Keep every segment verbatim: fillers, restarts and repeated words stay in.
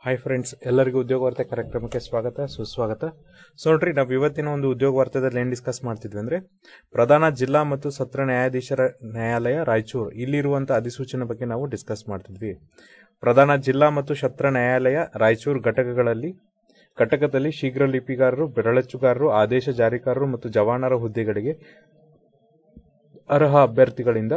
Hi friends, ಎಲ್ಲರಿಗೂ ಉದ್ಯೋಗ ವಾರ್ತೆ ಕಾರ್ಯಕ್ರಮಕ್ಕೆ ಸ್ವಾಗತ ಸುಸ್ವಾಗತ. ಸೊ ನೋಡ್ರಿ, ನಾವು ಇವತ್ತಿನ ಒಂದು ಉದ್ಯೋಗ ವಾರ್ತೆದಲ್ಲಿ ಏನು ಡಿಸ್ಕಸ್ ಮಾಡ್ತಿದ್ವಿ ಅಂದ್ರೆ ಪ್ರಧಾನ ಜಿಲ್ಲಾ ಮತ್ತು ಸತ್ರ ನ್ಯಾಯಾಧೀಶರ ನ್ಯಾಯಾಲಯ ರಾಯಚೂರು ಇಲ್ಲಿರುವಂತಹ ಅಧಿಸೂಚನೆ ಬಗ್ಗೆ ನಾವು ಡಿಸ್ಕಸ್ ಮಾಡ್ತಿದ್ವಿ. ಪ್ರಧಾನ ಜಿಲ್ಲಾ ಮತ್ತು ಸತ್ರ ನ್ಯಾಯಾಲಯ ರಾಯಚೂರು ಘಟಕಗಳಲ್ಲಿ ಘಟಕದಲ್ಲಿ ಶೀಘ್ರ ಲಿಪಿಗಾರರು, ಬೆರಳಚ್ಚುಗಾರರು, ಆದೇಶ ಜಾರಿಕಾರರು ಮತ್ತು ಜವಾನರ ಹುದ್ದೆಗಳಿಗೆ ಅರ್ಹ ಅಭ್ಯರ್ಥಿಗಳಿಂದ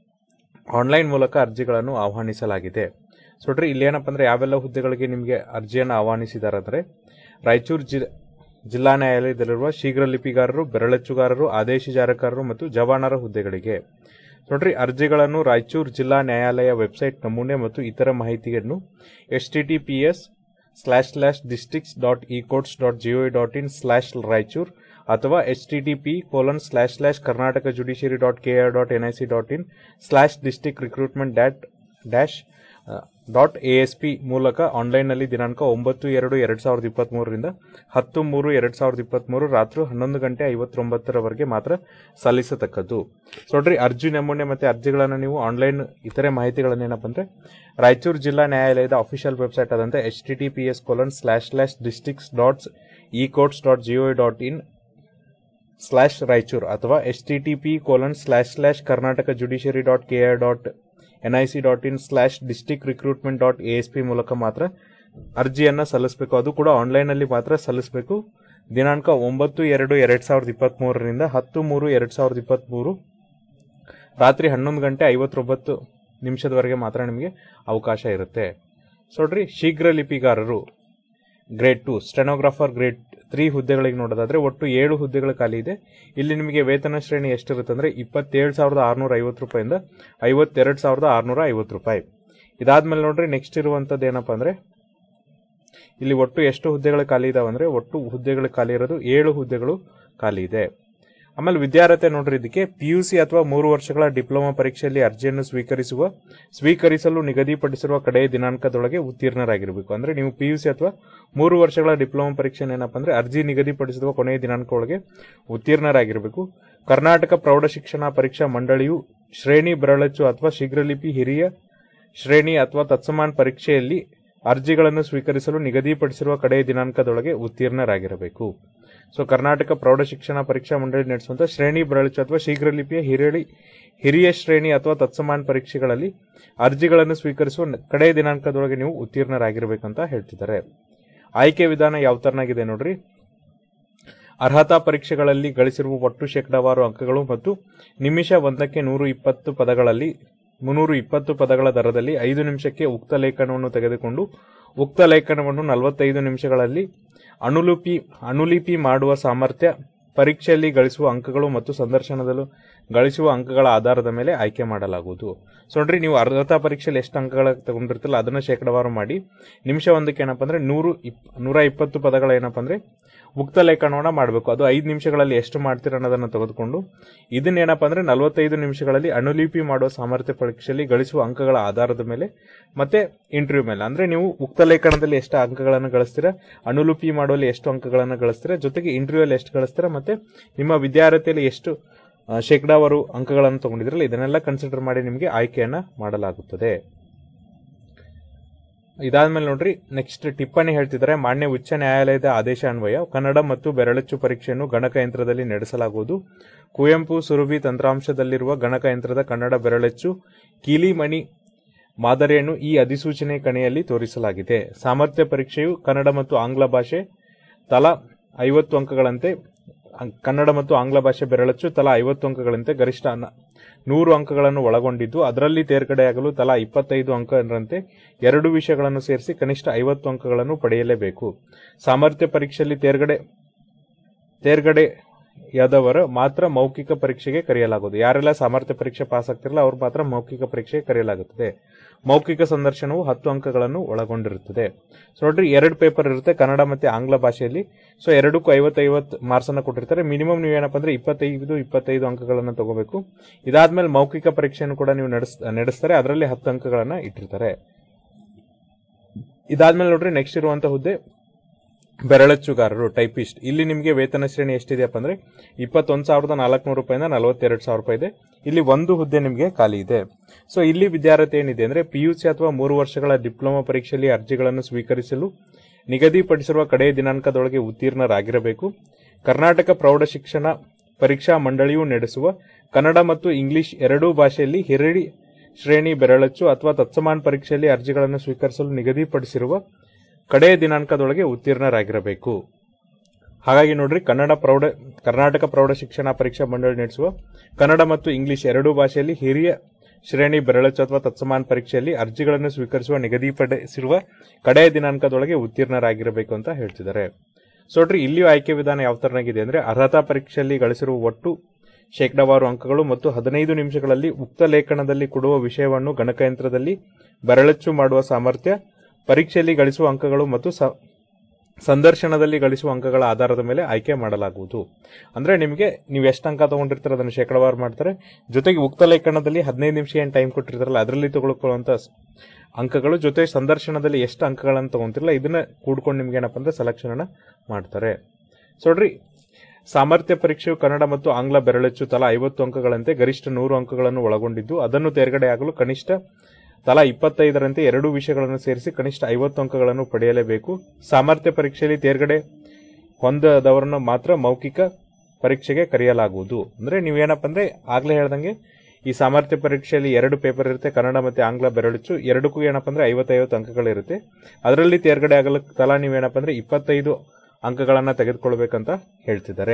ಆನ್ಲೈನ್ ಮೂಲಕ ಅರ್ಜಿಗಳನ್ನು ಆಹ್ವಾನಿಸಲಾಗಿದೆ. ಸೊ ನೋಡ್ರಿ, ಇಲ್ಲಿ ಏನಪ್ಪ ಅಂದ್ರೆ ಯಾವೆಲ್ಲ ಹುದ್ದೆಗಳಿಗೆ ನಿಮಗೆ ಅರ್ಜಿಯನ್ನು ಆಹ್ವಾನಿಸಿದ್ದಾರೆ ಅಂದ್ರೆ ರಾಯಚೂರು ಜಿ ಜಿಲ್ಲಾ ನ್ಯಾಯಾಲಯದಲ್ಲಿರುವ ಶೀಘ್ರ ಲಿಪಿಗಾರರು, ಬೆರಳಚ್ಚುಗಾರರು, ಆದೇಶ ಜಾರಿಕಾರರು ಮತ್ತು ಜವಾನರ ಹುದ್ದೆಗಳಿಗೆ. ನೋಡ್ರಿ, ಅರ್ಜಿಗಳನ್ನು ರಾಯಚೂರು ಜಿಲ್ಲಾ ನ್ಯಾಯಾಲಯ ವೆಬ್ಸೈಟ್ ನಮೂನೆ ಮತ್ತು ಇತರ ಮಾಹಿತಿಯನ್ನು H T T P S slash slash districts dot e courts dot gov dot in slash Raichur ಅಥವಾ H T T P colon slash slash Karnataka judiciary dot K R dot N I C dot in slash district recruitment dot dash dot A S P ಮೂಲಕ ಆನ್ಲೈನ್ನಲ್ಲಿ ದಿನಾಂಕ ಒಂಬತ್ತು ಎರಡು ಎರಡು ಸಾವಿರದ ಇಪ್ಪತ್ತ್ ಮೂರರಿಂದ ಹತ್ತು ಮೂರು ಎರಡು ಸಾವಿರದ ಇಪ್ಪತ್ತ್ ಮೂರು ರಾತ್ರಿ ಹನ್ನೊಂದು ಗಂಟೆ ಐವತ್ತೊಂಬತ್ತರವರೆಗೆ ಮಾತ್ರ ಸಲ್ಲಿಸತಕ್ಕದ್ದು. ಸೊ ನೋಡ್ರಿ, ಅರ್ಜಿ ನಮೂನೆ ಮತ್ತೆ ಅರ್ಜಿಗಳನ್ನು ನೀವು ಆನ್ಲೈನ್ ಇತರೆ ಮಾಹಿತಿಗಳನ್ನು ಏನಪ್ಪ ಅಂದ್ರೆ ರಾಯಚೂರು ಜಿಲ್ಲಾ ನ್ಯಾಯಾಲಯದ ಅಫಿಷಿಯಲ್ ವೆಬ್ಸೈಟ್ ಆದಂತ H T T P S colon slash slash districts dots e courts dot gov dot in slash Raichur ಅಥವಾ H T T P colon slash slash Karnataka judiciary dot K R dot N I C dot in slash district recruitment dot A S P ಮೂಲಕ ಮಾತ್ರ ಅರ್ಜಿಯನ್ನ ಸಲ್ಲಿಸಬೇಕು. ಅದು ಕೂಡ online ಅಲ್ಲಿ ಮಾತ್ರ ಸಲ್ಲಿಸಬೇಕು. ದಿನಾಂಕ ಒಂಬತ್ತು ಎರಡು ಎರಡ್ ಸಾವಿರದ ಇಪ್ಪತ್ತ್ ಮೂರರಿಂದ ಹತ್ತು ಮೂರು ಎರಡ್ ಸಾವಿರದ ಇಪ್ಪತ್ತ್ ಮೂರು ರಾತ್ರಿ ಹನ್ನೊಂದು ಗಂಟೆ ಐವತ್ತೊಂಬತ್ತು ನಿಮಿಷದವರೆಗೆ ಮಾತ್ರ ನಿಮಗೆ ಅವಕಾಶ ಇರುತ್ತೆ. ಸೊ ನೋಡ್ರಿ, ಶೀಘ್ರ ಲಿಪಿಗಾರರು grade two, stenographer grade three ಹುದ್ದೆಗಳಿಗೆ ನೋಡೋದಾದ್ರೆ ಒಟ್ಟು ಏಳು ಹುದ್ದೆಗಳು ಖಾಲಿ ಇದೆ. ಇಲ್ಲಿ ನಿಮಗೆ ವೇತನ ಶ್ರೇಣಿ ಎಷ್ಟಿರುತ್ತೆ ಅಂದ್ರೆ ಇಪ್ಪತ್ತೇಳು ಸಾವಿರದ ಆರ್ನೂರ ಐವತ್ತು ರೂಪಾಯಿಂದ ಐವತ್ತೆರಡು ಸಾವಿರದ ಆರ್ನೂರ ಐವತ್ತು ರೂಪಾಯಿ. ಇದಾದ್ಮೇಲೆ ನೋಡ್ರಿ, ನೆಕ್ಸ್ಟ್ ಇರುವಂತದ್ದು ಏನಪ್ಪಾ ಅಂದ್ರೆ ಇಲ್ಲಿ ಒಟ್ಟು ಎಷ್ಟು ಹುದ್ದೆಗಳು ಖಾಲಿ ಇದಾವೆ ಅಂದ್ರೆ ಒಟ್ಟು ಹುದ್ದೆಗಳು ಖಾಲಿ ಇರೋದು ಏಳು ಹುದ್ದೆಗಳು ಖಾಲಿ ಇದೆ. ಆಮೇಲೆ ವಿದ್ಯಾರ್ಹತೆ ನೋಡ್ರಿ, ಇದಕ್ಕೆ ಪಿಯುಸಿ ಅಥವಾ ಮೂರು ವರ್ಷಗಳ ಡಿಪ್ಲೊಮಾ ಪರೀಕ್ಷೆಯಲ್ಲಿ ಅರ್ಜಿಯನ್ನು ಸ್ವೀಕರಿಸುವ ಸ್ವೀಕರಿಸಲು ನಿಗದಿಪಡಿಸಿರುವ ಕಡೆಯ ದಿನಾಂಕದೊಳಗೆ ಉತ್ತೀರ್ಣರಾಗಿರಬೇಕು. ಅಂದ್ರೆ ನೀವು ಪಿಯುಸಿ ಅಥವಾ ಮೂರು ವರ್ಷಗಳ ಡಿಪ್ಲೊಮಾ ಪರೀಕ್ಷೆ ಏನಪ್ಪಾ ಅಂದ್ರೆ ಅರ್ಜಿ ನಿಗದಿಪಡಿಸಿರುವ ಕೊನೆಯ ದಿನಾಂಕ ಒಳಗೆ ಉತ್ತೀರ್ಣರಾಗಿರಬೇಕು. ಕರ್ನಾಟಕ ಪ್ರೌಢಶಿಕ್ಷಣ ಪರೀಕ್ಷಾ ಮಂಡಳಿಯು ಶ್ರೇಣಿ ಬೆರಳಚ್ಚು ಅಥವಾ ಶೀಘ್ರಲಿಪಿ ಹಿರಿಯ ಶ್ರೇಣಿ ಅಥವಾ ತತ್ಸಮಾನ ಪರೀಕ್ಷೆಯಲ್ಲಿ ಅರ್ಜಿಗಳನ್ನು ಸ್ವೀಕರಿಸಲು ನಿಗದಿಪಡಿಸಿರುವ ಕಡೆಯ ದಿನಾಂಕದೊಳಗೆ ಉತ್ತೀರ್ಣರಾಗಿರಬೇಕು. ಸೊ ಕರ್ನಾಟಕ ಪ್ರೌಢಶಿಕ್ಷಣ ಪರೀಕ್ಷಾ ಮಂಡಳಿ ನಡೆಸುವಂತಹ ಶ್ರೇಣಿ ಬೆರಳಚ್ಚು ಅಥವಾ ಶೀಘ್ರಲಿಪಿಯ ಹಿರಿಯ ಹಿರಿಯ ಶ್ರೇಣಿ ಅಥವಾ ತತ್ಸಮಾನ ಪರೀಕ್ಷೆಗಳಲ್ಲಿ ಅರ್ಜಿಗಳನ್ನು ಸ್ವೀಕರಿಸುವ ಕಡೆಯ ದಿನಾಂಕದೊಳಗೆ ನೀವು ಉತ್ತೀರ್ಣರಾಗಿರಬೇಕಂತ ಹೇಳ್ತಿದ್ದಾರೆ. ಆಯ್ಕೆ ವಿಧಾನ ಯಾವ ತರನಾಗಿದೆ ನೋಡ್ರಿ, ಅರ್ಹತಾ ಪರೀಕ್ಷೆಗಳಲ್ಲಿ ಗಳಿಸಿರುವ ಒಟ್ಟು ಶೇಕಡಾವಾರು ಅಂಕಗಳು ಮತ್ತು ನಿಮಿಷ ಒಂದಕ್ಕೆ ನೂರ ಇಪ್ಪತ್ತು ಪದಗಳಲ್ಲಿ ಮುನ್ನೂರ ಇಪ್ಪತ್ತು ಪದಗಳ ದರದಲ್ಲಿ ಐದು ನಿಮಿಷಕ್ಕೆ ಉಕ್ತ ಲೇಖನವನ್ನು ತೆಗೆದುಕೊಂಡು ಉಕ್ತ ಲೇಖನವನ್ನು ನಲವತ್ತೈದು ನಿಮಿಷಗಳಲ್ಲಿ ಅನುಲಿಪಿ ಅನುಲಿಪಿ ಮಾಡುವ ಸಾಮರ್ಥ್ಯ, ಪರೀಕ್ಷೆಯಲ್ಲಿ ಗಳಿಸುವ ಅಂಕಗಳು ಮತ್ತು ಸಂದರ್ಶನದಲ್ಲೂ ಗಳಿಸುವ ಅಂಕಗಳ ಆಧಾರದ ಮೇಲೆ ಆಯ್ಕೆ ಮಾಡಲಾಗುವುದು. ಸೊ ನೋಡ್ರಿ, ನೀವು ಅರ್ಹತಾ ಪರೀಕ್ಷೆಯಲ್ಲಿ ಎಷ್ಟು ಅಂಕಗಳ ತಗೊಂಡಿರ್ತಿಲ್ಲ ಅದನ್ನ ಶೇಕಡಾವಾರು ಮಾಡಿ ನಿಮಿಷ ಒಂದಕ್ಕೆ ಏನಪ್ಪಾ ಅಂದ್ರೆ ನೂರು ನೂರ ಇಪ್ಪತ್ತು ಪದಗಳ ಏನಪ್ಪಾ ಅಂದ್ರೆ ಉಕ್ತ ಲೇಖನವನ್ನ ಮಾಡಬೇಕು. ಅದು ಐದು ನಿಮಿಷಗಳಲ್ಲಿ ಎಷ್ಟು ಮಾಡ್ತೀರ ಅನ್ನೋದನ್ನ ತೆಗೆದುಕೊಂಡು ಇದನ್ನ ಏನಪ್ಪಾ ಅಂದ್ರೆ ನಲವತ್ತೈದು ನಿಮಿಷಗಳಲ್ಲಿ ಅನುಲಿಪಿ ಮಾಡುವ ಸಾಮರ್ಥ್ಯ ಪರೀಕ್ಷೆಯಲ್ಲಿ ಗಳಿಸುವ ಅಂಕಗಳ ಆಧಾರದ ಮೇಲೆ ಮತ್ತೆ ಇಂಟರ್ವ್ಯೂ ಮೇಲೆ, ಅಂದ್ರೆ ನೀವು ಉಕ್ತ ಲೇಖನದಲ್ಲಿ ಎಷ್ಟು ಅಂಕಗಳನ್ನು ಗಳಿಸ್ತೀರಾ, ಅನುಲಿಪಿ ಮಾಡುವಲ್ಲಿ ಎಷ್ಟು ಅಂಕಗಳನ್ನು ಗಳಿಸ್ತೀರಾ, ಜೊತೆಗೆ ಇಂಟರ್ವ್ಯೂ ಅಲ್ಲಿ ಎಷ್ಟು ಗಳಿಸ್ತೀರಾ, ಮತ್ತೆ ನಿಮ್ಮ ವಿದ್ಯಾರ್ಥಿಯಲ್ಲಿ ಎಷ್ಟು ಶೇಕಡಾವಾರು ಅಂಕಗಳನ್ನು ತಗೊಂಡಿದ್ರಲ್ಲ ಇದನ್ನೆಲ್ಲ ಕನ್ಸಿಡರ್ ಮಾಡಿ ನಿಮಗೆ ಆಯ್ಕೆಯನ್ನ ಮಾಡಲಾಗುತ್ತದೆ. ಇದಾದ್ಮೇಲೆ ನೋಡ್ರಿ, ನೆಕ್ಸ್ಟ್ ಟಿಪ್ಪಣಿ ಹೇಳ್ತಿದ್ದಾರೆ. ಮಾನ್ಯ ಉಚ್ಚ ನ್ಯಾಯಾಲಯದ ಆದೇಶ ಅನ್ವಯ ಕನ್ನಡ ಮತ್ತು ಬೆರಳಚ್ಚು ಪರೀಕ್ಷೆಯನ್ನು ಗಣಕಯಂತ್ರದಲ್ಲಿ ನಡೆಸಲಾಗುವುದು. ಕುವೆಂಪು ಸುರಭಿ ತಂತ್ರಾಂಶದಲ್ಲಿರುವ ಗಣಕಯಂತ್ರದ ಕನ್ನಡ ಬೆರಳಚ್ಚು ಕೀಲಿಮಣಿ ಮಾದರಿಯನ್ನು ಈ ಅಧಿಸೂಚನೆ ಕಣೆಯಲ್ಲಿ ತೋರಿಸಲಾಗಿದೆ. ಸಾಮರ್ಥ್ಯ ಪರೀಕ್ಷೆಯು ಕನ್ನಡ ಮತ್ತು ಆಂಗ್ಲ ಭಾಷೆ ತಲಾ ಐವತ್ತು ಅಂಕಗಳಂತೆ ಕನ್ನಡ ಮತ್ತು ಆಂಗ್ಲ ಭಾಷೆ ಬೆರಳಚ್ಚು ತಲಾ ಐವತ್ತು ಅಂಕಗಳಂತೆ ಗರಿಷ್ಠ ನೂರು ಅಂಕಗಳನ್ನು ಒಳಗೊಂಡಿದ್ದು ಅದರಲ್ಲಿ ತೇರ್ಗಡೆಯಾಗಲು ತಲಾ ಇಪ್ಪತ್ತೈದು ಅಂಕರಂತೆ ಎರಡು ವಿಷಯಗಳನ್ನು ಸೇರಿಸಿ ಕನಿಷ್ಠ ಐವತ್ತು ಅಂಕಗಳನ್ನು ಪಡೆಯಲೇಬೇಕು. ಸಾಮರ್ಥ್ಯ ಪರೀಕ್ಷೆಯಲ್ಲಿ ತೇರ್ಗಡೆ ತೇರ್ಗಡೆಯಾದವರು ಮಾತ್ರ ಮೌಖಿಕ ಪರೀಕ್ಷೆಗೆ ಕರೆಯಲಾಗುವುದು. ಯಾರೆಲ್ಲ ಸಾಮರ್ಥ್ಯ ಪರೀಕ್ಷೆ ಪಾಸ್ ಆಗ್ತಿರಲ್ಲ ಅವ್ರು ಮಾತ್ರ ಮೌಖಿಕ ಪರೀಕ್ಷೆಗೆ ಕರೆಯಲಾಗುತ್ತದೆ. ಮೌಖಿಕ ಸಂದರ್ಶನವು ಹತ್ತು ಅಂಕಗಳನ್ನು ಒಳಗೊಂಡಿರುತ್ತದೆ. ಸೊ ನೋಡ್ರಿ, ಎರಡು ಪೇಪರ್ ಇರುತ್ತೆ ಕನ್ನಡ ಮತ್ತೆ ಆಂಗ್ಲ ಭಾಷೆಯಲ್ಲಿ. ಸೊ ಎರಡಕ್ಕೂ ಐವತ್ತೈವತ್ತು ಮಾರ್ಕ್ಸ್ ಅನ್ನ ಕೊಟ್ಟಿರ್ತಾರೆ. ಮಿನಿಮಮ್ ನೀವು ಏನಪ್ಪಾ ಅಂದ್ರೆ ಇಪ್ಪತ್ತೈದು ಇಪ್ಪತ್ತೈದು ಅಂಕಗಳನ್ನು ತಗೋಬೇಕು. ಇದಾದ್ಮೇಲೆ ಮೌಖಿಕ ಪರೀಕ್ಷೆಯನ್ನು ಕೂಡ ನೀವು ನಡೆಸ್ತಾರೆ, ಅದರಲ್ಲಿ ಹತ್ತು ಅಂಕಗಳನ್ನ ಇಟ್ಟಿರ್ತಾರೆ. ಇದಾದ್ಮೇಲೆ ನೋಡ್ರಿ, ನೆಕ್ಸ್ಟ್ ಇರುವಂತಹ ಹುದ್ದೆ ಬೆರಳಚ್ಚುಗಾರರು ಟೈಪಿಸ್ಟ್, ಇಲ್ಲಿ ನಿಮಗೆ ವೇತನ ಶ್ರೇಣಿ ಎಷ್ಟಿದೆಯಪ್ಪ ಅಂದ್ರೆ ಇಪ್ಪತ್ತೊಂದು ಸಾವಿರದ ನಾಲ್ಕುನೂರು ರೂಪಾಯಿಂದ ನಲವತ್ತೆರಡು ಸಾವಿರ ರೂಪಾಯಿ ಇದೆ. ಇಲ್ಲಿ ಒಂದು ಹುದ್ದೆ ನಿಮಗೆ ಖಾಲಿ ಇದೆ. ಸೊ ಇಲ್ಲಿ ವಿದ್ಯಾರ್ಥಿ ಏನಿದೆ ಅಂದ್ರೆ ಪಿಯುಸಿ ಅಥವಾ ಮೂರು ವರ್ಷಗಳ ಡಿಪ್ಲೊಮಾ ಪರೀಕ್ಷೆಯಲ್ಲಿ ಅರ್ಜಿಗಳನ್ನು ಸ್ವೀಕರಿಸಲು ನಿಗದಿಪಡಿಸಿರುವ ಕಡೆಯ ದಿನಾಂಕದೊಳಗೆ ಉತ್ತೀರ್ಣರಾಗಿರಬೇಕು. ಕರ್ನಾಟಕ ಪ್ರೌಢ ಶಿಕ್ಷಣ ಪರೀಕ್ಷಾ ಮಂಡಳಿಯು ನಡೆಸುವ ಕನ್ನಡ ಮತ್ತು ಇಂಗ್ಲಿಷ್ ಎರಡೂ ಭಾಷೆಯಲ್ಲಿ ಹಿರಿಯ ಶ್ರೇಣಿ ಬೆರಳಚ್ಚು ಅಥವಾ ತತ್ಸಮಾನ ಪರೀಕ್ಷೆಯಲ್ಲಿ ಅರ್ಜಿಗಳನ್ನು ಸ್ವೀಕರಿಸಲು ನಿಗದಿಪಡಿಸಿರುವ ಕಡೆಯ ದಿನಾಂಕದೊಳಗೆ ಉತ್ತೀರ್ಣರಾಗಿರಬೇಕು. ಹಾಗಾಗಿ ನೋಡ್ರಿ, ಕನ್ನಡ ಪ್ರೌಢ ಕರ್ನಾಟಕ ಪ್ರೌಢ ಶಿಕ್ಷಣ ಪರೀಕ್ಷಾ ಮಂಡಳಿ ನಡೆಸುವ ಕನ್ನಡ ಮತ್ತು ಇಂಗ್ಲಿಷ್ ಎರಡೂ ಭಾಷೆಯಲ್ಲಿ ಹಿರಿಯ ಶ್ರೇಣಿ ಬೆರಳಚ್ಚು ಅಥವಾ ತತ್ಸಮಾನ ಪರೀಕ್ಷೆಯಲ್ಲಿ ಅರ್ಜಿಗಳನ್ನು ಸ್ವೀಕರಿಸುವ ನಿಗದಿಪಡಿಸಿರುವ ಕಡೆಯ ದಿನಾಂಕದೊಳಗೆ ಉತ್ತೀರ್ಣರಾಗಿರಬೇಕು ಅಂತ ಹೇಳ್ತಿದ್ದಾರೆ. ಸೊ ನೋಡ್ರಿ, ಇಲ್ಲಿಯೂ ಆಯ್ಕೆ ವಿಧಾನ ಯಾವ ತರನಾಗಿದೆ ಅಂದ್ರೆ ಅರ್ಹತಾ ಪರೀಕ್ಷೆಯಲ್ಲಿ ಗಳಿಸಿರುವ ಒಟ್ಟು ಶೇಕಡಾವಾರು ಅಂಕಗಳು ಮತ್ತು ಹದಿನೈದು ನಿಮಿಷಗಳಲ್ಲಿ ಉಕ್ತ ಲೇಖನದಲ್ಲಿ ಕೊಡುವ ವಿಷಯವನ್ನು ಗಣಕಯಂತ್ರದಲ್ಲಿ ಬೆರಳಚ್ಚು ಮಾಡುವ ಸಾಮರ್ಥ್ಯ, ಪರೀಕ್ಷೆಯಲ್ಲಿ ಗಳಿಸುವ ಅಂಕಗಳು ಮತ್ತು ಸಂದರ್ಶನದಲ್ಲಿ ಗಳಿಸುವ ಅಂಕಗಳ ಆಧಾರದ ಮೇಲೆ ಆಯ್ಕೆ ಮಾಡಲಾಗುವುದು. ಅಂದ್ರೆ ನಿಮಗೆ ನೀವು ಎಷ್ಟು ಅಂಕ ತಗೊಂಡಿರ್ತಾರೆ ಅದನ್ನು ಶೇಕಡಾವಾರು ಮಾಡ್ತಾರೆ. ಜೊತೆಗೆ ಉಕ್ತ ಲೇಖನದಲ್ಲಿ ಹದಿನೈದು ನಿಮಿಷ ಏನ್ ಟೈಮ್ ಕೊಟ್ಟಿರ್ತಾರಲ್ಲ ಅದರಲ್ಲಿ ತಗೊಳ್ಕೊಳ್ಳುವಂತ ಅಂಕಗಳು, ಜೊತೆ ಸಂದರ್ಶನದಲ್ಲಿ ಎಷ್ಟು ಅಂಕಗಳನ್ನು ತಗೊಂತಿರಲ್ಲ ಇದನ್ನ ಕೂಡ್ಕೊಂಡು ನಿಮ್ಗೆ ಏನಪ್ಪ ಅಂದ್ರೆ ಸೆಲೆಕ್ಷನ್ ಅನ್ನ ಮಾಡ್ತಾರೆ. ಸೊ ನೋಡ್ರಿ, ಸಾಮರ್ಥ್ಯ ಪರೀಕ್ಷೆಯು ಕನ್ನಡ ಮತ್ತು ಆಂಗ್ಲ ಬೆರಳಚ್ಚು ತಲಾ ಐವತ್ತು ಅಂಕಗಳಂತೆ ಗರಿಷ್ಠ ನೂರು ಅಂಕಗಳನ್ನು ಒಳಗೊಂಡಿದ್ದು ಅದನ್ನು ತೇರ್ಗಡೆಯಾಗಲು ಕನಿಷ್ಠ ತಲಾ ಇಪ್ಪತ್ತೈದರಂತೆ ಎರಡೂ ವಿಷಯಗಳನ್ನು ಸೇರಿಸಿ ಕನಿಷ್ಠ ಐವತ್ತು ಅಂಕಗಳನ್ನು ಪಡೆಯಲೇಬೇಕು. ಸಾಮರ್ಥ್ಯ ಪರೀಕ್ಷೆಯಲ್ಲಿ ತೇರ್ಗಡೆ ಹೊಂದದವರನ್ನು ಮಾತ್ರ ಮೌಖಿಕ ಪರೀಕ್ಷೆಗೆ ಕರೆಯಲಾಗುವುದು. ಅಂದ್ರೆ ನೀವೇನಪ್ಪ ಅಂದ್ರೆ ಆಗ್ಲೇ ಹೇಳ್ದಂಗೆ ಈ ಸಾಮರ್ಥ್ಯ ಪರೀಕ್ಷೆಯಲ್ಲಿ ಎರಡು ಪೇಪರ್ ಇರುತ್ತೆ, ಕನ್ನಡ ಮತ್ತೆ ಆಂಗ್ಲ ಬೆರಳಚ್ಚು, ಎರಡಕ್ಕೂ ಏನಪ್ಪ ಅಂದ್ರೆ ಐವತ್ತೈವತ್ತು ಅಂಕಗಳಿರುತ್ತೆ. ಅದರಲ್ಲಿ ತೇರ್ಗಡೆ ಆಗಲು ತಲಾ ನೀವೇನಪ್ಪ ಅಂದ್ರೆ ಇಪ್ಪತ್ತೈದು ಅಂಕಗಳನ್ನ ತೆಗೆದುಕೊಳ್ಬೇಕಂತ ಹೇಳ್ತಿದ್ದಾರೆ.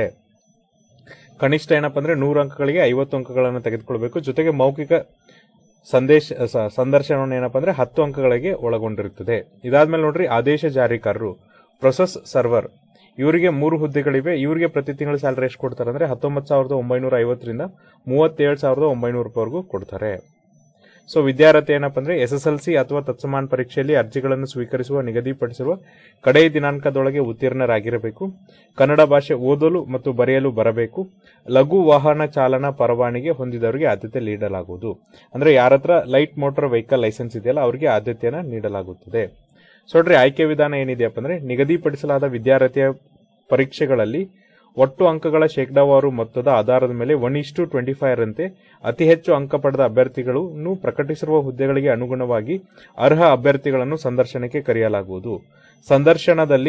ಕನಿಷ್ಠ ಏನಪ್ಪ ಅಂದ್ರೆ ನೂರು ಅಂಕಗಳಿಗೆ ಐವತ್ತು ಅಂಕಗಳನ್ನು ತೆಗೆದುಕೊಳ್ಬೇಕು. ಜೊತೆಗೆ ಮೌಖಿಕ ಸಂದೇಶ ಸಂದರ್ಶನವನ್ನು ಏನಪ್ಪ ಅಂದ್ರೆ ಹತ್ತು ಅಂಕಗಳಿಗೆ ಒಳಗೊಂಡಿರುತ್ತದೆ. ಇದಾದ್ಮೇಲೆ ನೋಡ್ರಿ, ಆದೇಶ ಜಾರಿಕಾರರು ಪ್ರೊಸೆಸ್ ಸರ್ವರ್, ಇವರಿಗೆ ಮೂರು ಹುದ್ದೆಗಳಿವೆ. ಇವರಿಗೆ ಪ್ರತಿ ತಿಂಗಳ ಸ್ಯಾಲರಿ ಎಷ್ಟು ಕೊಡ್ತಾರೆ ಅಂದ್ರೆ ಹತ್ತೊಂಬತ್ತು ಸಾವಿರದ ಒಂಬೈನೂರ ಐವತ್ತರಿಂದ ಮೂವತ್ತೇಳು ಸಾವಿರದ ಒಂಬೈನೂರು ರೂಪಾಯಿವರೆಗೂ ಕೊಡ್ತಾರೆ. ಸೊ ವಿದ್ಯಾರ್ಥಿ ಏನಪ್ಪ ಅಂದ್ರೆ ಎಸ್ ಎಸ್ ಎಲ್ ಸಿ ಅಥವಾ ತತ್ಸಮಾನ ಪರೀಕ್ಷೆಯಲ್ಲಿ ಅರ್ಜಿಗಳನ್ನು ಸ್ವೀಕರಿಸುವ ನಿಗದಿಪಡಿಸಿರುವ ಕಡೆಯ ದಿನಾಂಕದೊಳಗೆ ಉತ್ತೀರ್ಣರಾಗಿರಬೇಕು. ಕನ್ನಡ ಭಾಷೆ ಓದಲು ಮತ್ತು ಬರೆಯಲು ಬರಬೇಕು. ಲಘು ವಾಹನ ಚಾಲನಾ ಪರವಾನಗಿ ಹೊಂದಿದವರಿಗೆ ಆದ್ಯತೆ ನೀಡಲಾಗುವುದು. ಅಂದ್ರೆ ಯಾರತ್ರ ಲೈಟ್ ಮೋಟಾರ್ ವೆಹಿಕಲ್ ಲೈಸೆನ್ಸ್ ಇದೆಯಲ್ಲ ಅವರಿಗೆ ಆದ್ಯತೆಯನ್ನು ನೀಡಲಾಗುತ್ತದೆ. ಸೊ ನೋಡ್ರಿ, ಆಯ್ಕೆ ವಿಧಾನ ಏನಿದೆಯಪ್ಪ ಅಂದ್ರೆ ನಿಗದಿಪಡಿಸಲಾದ ವಿದ್ಯಾರ್ಥಿಯ ಪರೀಕ್ಷೆಗಳಲ್ಲಿ ಒಟ್ಟು ಅಂಕಗಳ ಶೇಕಡಾವಾರು ಮೊತ್ತದ ಆಧಾರದ ಮೇಲೆ ಒನ್ ಇಷ್ಟು ಟ್ವೆಂಟಿ ಫೈವ್ ರಂತೆ ಅತಿ ಹೆಚ್ಚು ಅಂಕ ಪಡೆದ ಅಭ್ಯರ್ಥಿಗಳನ್ನು ಪ್ರಕಟಿಸಿರುವ ಹುದ್ದೆಗಳಿಗೆ ಅನುಗುಣವಾಗಿ ಅರ್ಹ ಅಭ್ಯರ್ಥಿಗಳನ್ನು ಸಂದರ್ಶನಕ್ಕೆ ಕರೆಯಲಾಗುವುದು. ಸಂದರ್ಶನದಲ್ಲಿ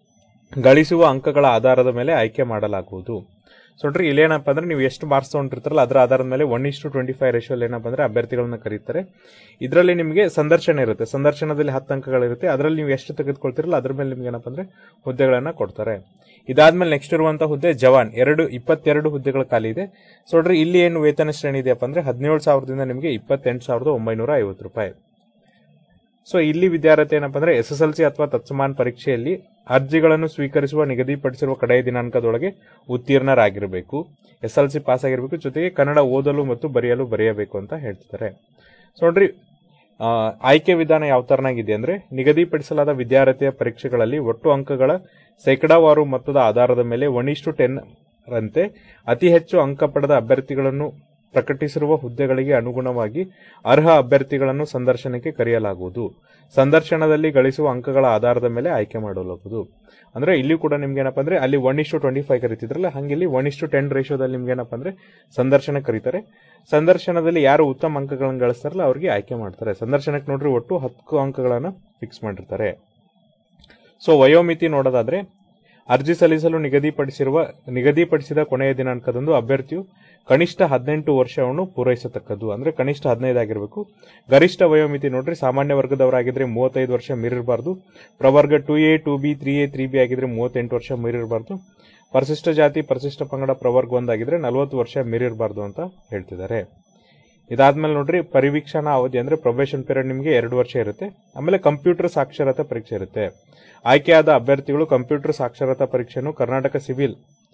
ಗಳಿಸುವ ಅಂಕಗಳ ಆಧಾರದ ಮೇಲೆ ಆಯ್ಕೆ ಮಾಡಲಾಗುವುದು. ಸೊ ನೋಡ್ರಿ, ಇಲ್ಲೇನಪ್ಪ ಅಂದ್ರೆ ನೀವು ಎಷ್ಟು ಮಾರ್ಕ್ಸ್ ತಗೊಂಡಿರ್ತಾರಲ್ಲ ಅದರ ಆಧಾರದ ಮೇಲೆ ಒನ್ ಇಷ್ಟು ಟ್ವೆಂಟಿ ಫೈವ್ ರೇಷಿಯೋಲ್ ಏನಪ್ಪ ಅಂದ್ರೆ ಅಭ್ಯರ್ಥಿಗಳನ್ನ ಕರೀತಾರೆ. ಇದರಲ್ಲಿ ನಿಮಗೆ ಸಂದರ್ಶನ ಇರುತ್ತೆ, ಸಂದರ್ಶನದಲ್ಲಿ ಹತ್ತು ಅಂಕಗಳಿರುತ್ತೆ. ಅದರಲ್ಲಿ ನೀವು ಎಷ್ಟು ತೆಗೆದುಕೊಳ್ತಿರಲ್ಲ ಅದ್ರ ಮೇಲೆ ನಿಮ್ಗೆ ಏನಪ್ಪ ಅಂದ್ರೆ ಹುದ್ದೆಗಳನ್ನ ಕೊಡ್ತಾರೆ. ಇದಾದ್ಮೇಲೆ ನೆಕ್ಸ್ಟ್ ಇರುವಂತಹ ಹುದ್ದೆ ಜವಾನ್, ಎರಡು ಇಪ್ಪತ್ತೆರಡು ಹುದ್ದೆಗಳ ಖಾಲಿ ಇದೆ. ಸೊ ನೋಡ್ರಿ, ಇಲ್ಲಿ ಏನು ವೇತನ ಶ್ರೇಣಿ ಇದೆಯಪ್ಪ ಅಂದ್ರೆ ಹದಿನೇಳು ಸಾವಿರದಿಂದ ನಿಮಗೆ ಇಪ್ಪತ್ತೆಂಟು ಸಾವಿರದ ಒಂಬೈನೂರ ಐವತ್ತು ರೂಪಾಯಿ. ಸೊ ಇಲ್ಲಿ ವಿದ್ಯಾರ್ಥಿ ಏನಪ್ಪ ಅಂದ್ರೆ ಎಸ್ ಎಸ್ ಎಲ್ ಸಿ ಅಥವಾ ತತ್ಸಮಾನ ಪರೀಕ್ಷೆಯಲ್ಲಿ ಅರ್ಜಿಗಳನ್ನು ಸ್ವೀಕರಿಸುವ ನಿಗದಿಪಡಿಸಿರುವ ಕಡೆಯ ದಿನಾಂಕದೊಳಗೆ ಉತ್ತೀರ್ಣರಾಗಿರಬೇಕು. ಎಸ್ ಎಲ್ ಸಿ ಪಾಸ್ ಆಗಿರಬೇಕು. ಜೊತೆಗೆ ಕನ್ನಡ ಓದಲು ಮತ್ತು ಬರೆಯಲು ಬರೆಯಬೇಕು ಅಂತ ಹೇಳ್ತಿದ್ದಾರೆ. ಸೊ ನೋಡ್ರಿ, ಆಯ್ಕೆ ವಿಧಾನ ಯಾವ ತರನಾಗಿದೆ ಅಂದ್ರೆ ನಿಗದಿಪಡಿಸಲಾದ ವಿದ್ಯಾರ್ಥಿಯ ಪರೀಕ್ಷೆಗಳಲ್ಲಿ ಒಟ್ಟು ಅಂಕಗಳ ಶೇಕಡಾವಾರು ಮೊತ್ತದ ಆಧಾರದ ಮೇಲೆ ಒನ್ ಇಷ್ಟು ಟೆನ್ ರಂತೆ ಅತಿ ಹೆಚ್ಚು ಅಂಕ ಪಡೆದ ಅಭ್ಯರ್ಥಿಗಳನ್ನು ಪ್ರಕಟಿಸಿರುವ ಹುದ್ದೆಗಳಿಗೆ ಅನುಗುಣವಾಗಿ ಅರ್ಹ ಅಭ್ಯರ್ಥಿಗಳನ್ನು ಸಂದರ್ಶನಕ್ಕೆ ಕರೆಯಲಾಗುವುದು. ಸಂದರ್ಶನದಲ್ಲಿ ಗಳಿಸುವ ಅಂಕಗಳ ಆಧಾರದ ಮೇಲೆ ಆಯ್ಕೆ ಮಾಡಲಾಗುವುದು. ಅಂದ್ರೆ ಇಲ್ಲಿ ಕೂಡ ನಿಮ್ಗೆ ಏನಪ್ಪಾ ಅಂದ್ರೆ ಅಲ್ಲಿ ಒನ್ ಇಷ್ಟು ಟ್ವೆಂಟಿ ಫೈವ್ ಕರೀತಿದ್ರಲ್ಲ ಹಂಗೆ ಇಲ್ಲಿ ಒನ್ ಇಷ್ಟು ಟೆನ್ ರೇಷಿಯೋದಲ್ಲಿ ನಿಮ್ಗೆ ಏನಪ್ಪಾ ಅಂದ್ರೆ ಸಂದರ್ಶನ ಕರೀತಾರೆ. ಸಂದರ್ಶನದಲ್ಲಿ ಯಾರು ಉತ್ತಮ ಅಂಕಗಳನ್ನು ಗಳಿಸ್ತಾರಲ್ಲ ಅವ್ರಿಗೆ ಆಯ್ಕೆ ಮಾಡ್ತಾರೆ. ಸಂದರ್ಶನಕ್ಕೆ ನೋಡ್ರಿ ಒಟ್ಟು ಹತ್ತು ಅಂಕಗಳನ್ನ ಫಿಕ್ಸ್ ಮಾಡಿರ್ತಾರೆ. ಸೊ ವಯೋಮಿತಿ ನೋಡೋದಾದ್ರೆ ಅರ್ಜಿ ಸಲ್ಲಿಸಲು ನಿಗದಿಪಡಿಸಿರುವ ನಿಗದಿಪಡಿಸಿದ ಕೊನೆಯ ದಿನಾಂಕದಂದು ಅಭ್ಯರ್ಥಿಯು ಕನಿಷ್ಠ ಹದಿನೆಂಟು ವರ್ಷವನ್ನು ಪೂರೈಸತಕ್ಕದ್ದು. ಅಂದ್ರೆ ಕನಿಷ್ಠ ಹದಿನೈದು ಆಗಿರಬೇಕು. ಗರಿಷ್ಠ ವಯೋಮಿತಿ ನೋಡ್ರಿ ಸಾಮಾನ್ಯ ವರ್ಗದವರಾಗಿದ್ರೆ ಮೂವತ್ತೈದು ವರ್ಷ ಮೀರಿರಬಾರ್ದು. ಪ್ರವರ್ಗ two A two B three A three B ಆಗಿದ್ರೆ ಮೂವತ್ತೆಂಟು ವರ್ಷ ಮೀರಿರಬಾರ್ದು. ಪರಿಶಿಷ್ಟ ಜಾತಿ ಪರಿಶಿಷ್ಟ ಪಂಗಡ ಪ್ರವರ್ಗ ಒಂದಾಗಿದ್ರೆ ನಲವತ್ತು ವರ್ಷ ಮೀರಿರಬಾರ್ದು ಅಂತ ಹೇಳ್ತಿದ್ದಾರೆ. ಇದಾದ್ಮೇಲೆ ನೋಡ್ರಿ ಪರಿವೀಕ್ಷಣಾ ಅವಧಿ ಅಂದ್ರೆ ಪ್ರೊಬೇಷನ್ ಪೀರಿಯಡ್ ನಿಮಗೆ ಎರಡು ವರ್ಷ ಇರುತ್ತೆ. ಆಮೇಲೆ ಕಂಪ್ಯೂಟರ್ ಸಾಕ್ಷರತಾ ಪರೀಕ್ಷೆ ಇರುತ್ತೆ. ಆಯ್ಕೆಯಾದ ಅಭ್ಯರ್ಥಿಗಳು ಕಂಪ್ಯೂಟರ್ ಸಾಕ್ಷರತಾ ಪರೀಕ್ಷೆಯನ್ನು ಕರ್ನಾಟಕ ಸಿವಿಲ್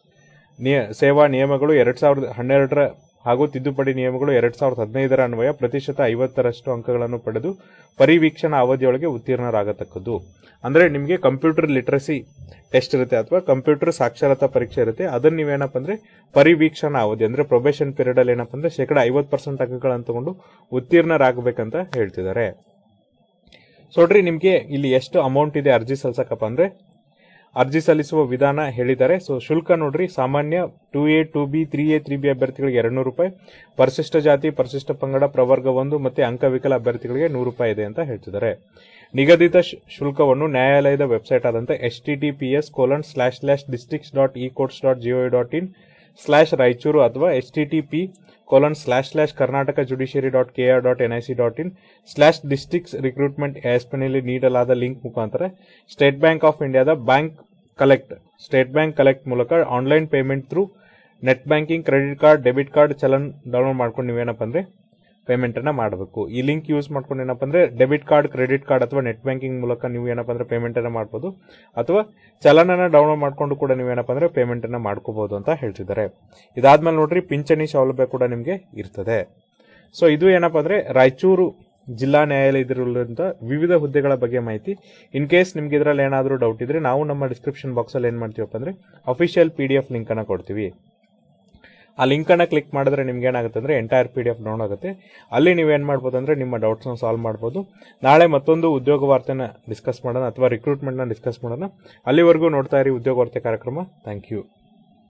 ಸೇವಾ ನಿಯಮಗಳು ಎರಡ್ ಸಾವಿರದ ಹನ್ನೆರಡರ ಹಾಗೂ ತಿದ್ದುಪಡಿ ನಿಯಮಗಳು ಎರಡ್ ಸಾವಿರದ ಹದಿನೈದರ ಅನ್ವಯ ಪ್ರತಿಶತ ಐವತ್ತರಷ್ಟು ಅಂಕಗಳನ್ನು ಪಡೆದು ಪರಿವೀಕ್ಷಣಾ ಅವಧಿಯೊಳಗೆ ಉತ್ತೀರ್ಣರಾಗತಕ್ಕದ್ದು. ಅಂದ್ರೆ ನಿಮಗೆ ಕಂಪ್ಯೂಟರ್ ಲಿಟರಸಿ ಟೆಸ್ಟ್ ಇರುತ್ತೆ ಅಥವಾ ಕಂಪ್ಯೂಟರ್ ಸಾಕ್ಷರತಾ ಪರೀಕ್ಷೆ ಇರುತ್ತೆ. ಅದನ್ನ ನೀವೇನಪ್ಪ ಅಂದ್ರೆ ಪರಿವೀಕ್ಷಣಾ ಅವಧಿ ಅಂದ್ರೆ ಪ್ರೊಬೇಷನ್ ಪೀರಿಯಡ್ ಅಲ್ಲಿ ಏನಪ್ಪ ಅಂದ್ರೆ ಶೇಕಡ ಐವತ್ತು ಪರ್ಸೆಂಟ್ ಅಂಕಗಳನ್ನು ತಗೊಂಡು ಉತ್ತೀರ್ಣರಾಗಬೇಕಂತ ಹೇಳ್ತಿದ್ದಾರೆ. ಸೊ ನೋಡ್ರಿ ನಿಮ್ಗೆ ಇಲ್ಲಿ ಎಷ್ಟು ಅಮೌಂಟ್ ಇದೆ ಅರ್ಜಿ ಸಲ್ಸಕಪ್ಪ ಅಂದ್ರೆ ಅರ್ಜಿ ಸಲ್ಲಿಸುವ ವಿಧಾನ ಹೇಳಿದ್ದಾರೆ. ಸೊ ಶುಲ್ಕ ನೋಡ್ರಿ, ಸಾಮಾನ್ಯ two A two B three A three B ಅಭ್ಯರ್ಥಿಗಳಿಗೆ ಎರಡು ನೂರು ರೂಪಾಯಿ, ಪರಿಶಿಷ್ಟ ಜಾತಿ ಪರಿಶಿಷ್ಟ ಪಂಗಡ ಪ್ರವರ್ಗ ಒಂದು ಮತ್ತೆ ಅಂಗವಿಕಲ ಅಭ್ಯರ್ಥಿಗಳಿಗೆ ನೂರು ರೂಪಾಯಿ ಇದೆ ಅಂತ ಹೇಳ್ತಿದ್ದಾರೆ. ನಿಗದಿತ ಶುಲ್ಕವನ್ನು ನ್ಯಾಯಾಲಯದ ವೆಬ್ಸೈಟ್ ಆದಂತ H T T P S colon slash slash districts dot e courts dot gov dot in slash Raichur ಅಥವಾ H T T P colon slash slash Karnataka judiciary dot K R dot N I C dot in slash districts recruitment ಆಸ್ಪೆನಲ್ಲಿ ನೀಡಲಾದ link ಮುಖಾಂತರ state bank of ಇಂಡಿಯಾದ bank collect state bank collect ಮೂಲಕ online payment through net banking, credit card, debit card challan download ಮಾಡ್ಕೊಂಡು ನೀವೇನಪ್ಪ ಅಂದ್ರೆ payment ಅನ್ನ ಮಾಡಬೇಕು. ಈ ಲಿಂಕ್ ಯೂಸ್ ಮಾಡ್ಕೊಂಡು ಏನಪ್ಪ ಅಂದ್ರೆ ಡೆಬಿಟ್ ಕಾರ್ಡ್, ಕ್ರೆಡಿಟ್ ಕಾರ್ಡ್ ಅಥವಾ ನೆಟ್ ಬ್ಯಾಂಕಿಂಗ್ ಮೂಲಕ ನೀವು ಏನಪ್ಪ ಅಂದ್ರೆ ಪೇಮೆಂಟ್ ಅನ್ನ ಮಾಡಬಹುದು, ಅಥವಾ ಚಲನನ್ನ ಡೌನ್ಲೋಡ್ ಮಾಡ್ಕೊಂಡು ಕೂಡ ನೀವೇನಪ್ಪ ಅಂದ್ರೆ ಪೇಮೆಂಟ್ ಅನ್ನ ಮಾಡ್ಕೋಬಹುದು ಅಂತ ಹೇಳ್ತಿದ್ದಾರೆ. ಇದಾದ್ಮೇಲೆ ನೋಡ್ರಿ, ಪಿಂಚಣಿ ಸೌಲಭ್ಯ ಕೂಡ ನಿಮಗೆ ಇರ್ತದೆ. ಸೊ ಇದು ಏನಪ್ಪ ಅಂದ್ರೆ ರಾಯಚೂರು ಜಿಲ್ಲಾ ನ್ಯಾಯಾಲಯದಲ್ಲಿರುವಂತ ವಿವಿಧ ಹುದ್ದೆಗಳ ಬಗ್ಗೆ ಮಾಹಿತಿ. ಇನ್ ಕೇಸ್ ನಿಮ್ಗೆ ಇದರಲ್ಲಿ ಏನಾದರೂ ಡೌಟ್ ಇದ್ರೆ ನಾವು ನಮ್ಮ ಡಿಸ್ಕ್ರಿಪ್ಷನ್ ಬಾಕ್ಸ್ ಅಲ್ಲಿ ಏನ್ ಮಾಡ್ತೀವಪ್ಪ ಅಂದ್ರೆ official P D F link ಅನ್ನ ಕೊಡ್ತೀವಿ. ಆ ಲಿಂಕ್ ಅನ್ನ ಕ್ಲಿಕ್ ಮಾಡಿದ್ರೆ ನಿಮ್ಗೆ ಏನಾಗುತ್ತೆ ಅಂದ್ರೆ entire P D F down ಆಗುತ್ತೆ. ಅಲ್ಲಿ ನೀವೇನ್ ಮಾಡ್ಬೋದು ಅಂದ್ರೆ ನಿಮ್ಮ ಡೌಟ್ಸ್ ನ ಸಾಲ್ವ್ ಮಾಡಬಹುದು. ನಾಳೆ ಮತ್ತೊಂದು ಉದ್ಯೋಗ ವಾರ್ತೆನ ಡಿಸ್ಕಸ್ ಮಾಡೋಣ ಅಥವಾ ರಿಕ್ರೂಟ್ಮೆಂಟ್ ನ ಡಿಸ್ಕಸ್ ಮಾಡೋಣ. ಅಲ್ಲಿವರೆಗೂ ನೋಡ್ತಾ ಇರಿ ಉದ್ಯೋಗ ವಾರ್ತೆ ಕಾರ್ಯಕ್ರಮ. Thank you.